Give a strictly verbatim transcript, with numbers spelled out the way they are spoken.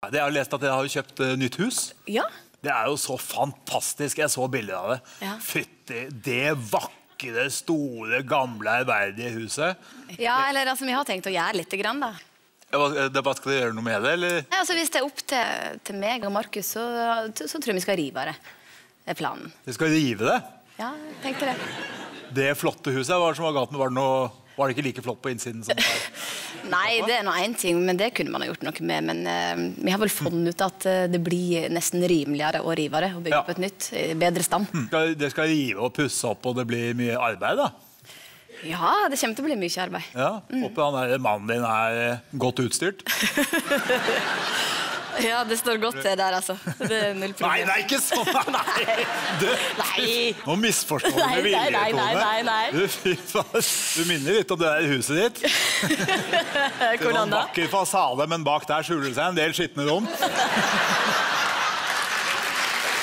Jeg har lest at jeg har kjøpt uh, nytt hus. Ja. Det er jo så fantastisk. Jeg så bilder av det. Ja. Fytti, det vakre, store, gamle, ærverdige huset. Ja, eller altså, vi har tenkt å gjøre litt grann, da. Hva, det, hva skal du gjøre noe med det, eller? Ja, altså, hvis det er opp til, til meg og Markus, så, så tror jeg vi skal rive det. Det er planen. Du skal rive det? Ja, jeg tenkte det. Det flotte huset, hva var det som var galt med? Var det, noe, var det ikke like flott på innsiden som det var? Nei, det er noe en ting, men det kunne man ha gjort noe med. Men uh, vi har vel funnet ut at uh, det blir nesten rimeligere og rivere å bygge Ja. opp et nytt, i bedre stand. Mm. Det skal rive og pusse opp, og det blir mye arbeid, da. Ja, det kommer til å bli mye arbeid. Ja, håper han der mannen din er eh, godt utstyrt. Ja, det står godt til der, altså. Det er null problem. Nei, det er ikke sånn! Nei, du, Nei. Nå misforstår du Nei, med vilje, nei, nei, Tone. nei, nei. Du, fy faen, du minner litt om det der huset ditt. Det er Hvordan en da? vakker fasade, men bak der skjuler det seg en del skittne rom.